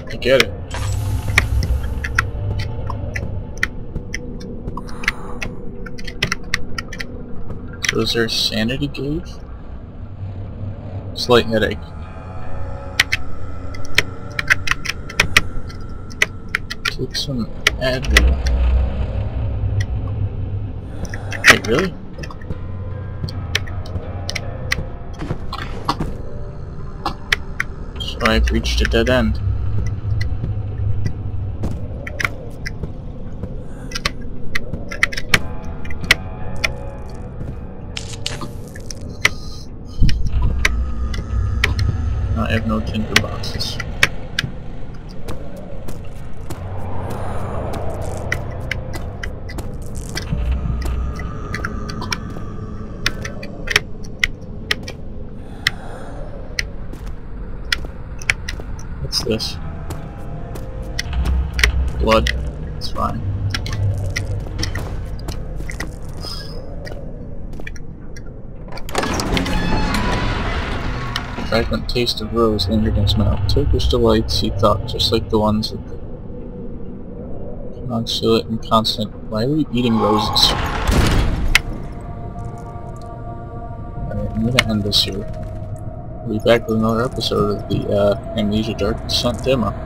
I get it. So is there a sanity gauge? Slight headache. Take some Advil. Wait, really? So I've reached a dead end. I have no tinder boxes. What's this? Blood. It's fine. Fragrant taste of rose lingered in his mouth. Turkish delights, he thought, just like the ones at the consulate and constant. Why are we eating roses? Alright, I'm gonna end this here. We'll be back with another episode of the Amnesia Dark Descent demo.